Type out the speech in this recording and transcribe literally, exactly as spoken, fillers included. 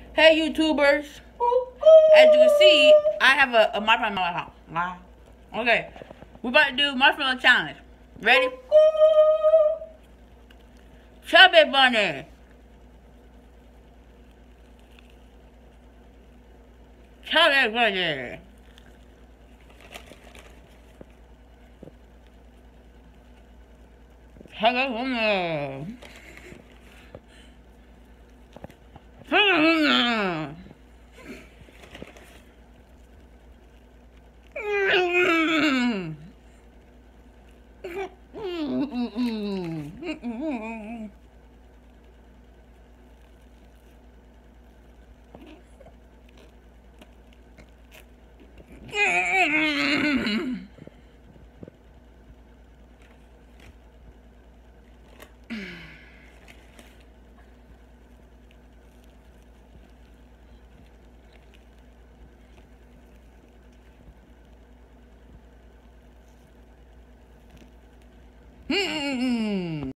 Hey YouTubers. As you can see, I have a, a marshmallow in my house. Wow. Okay. We're about to do marshmallow challenge. Ready? Chubby Bunnay. Chubby Bunnay. Chubby Bunnay.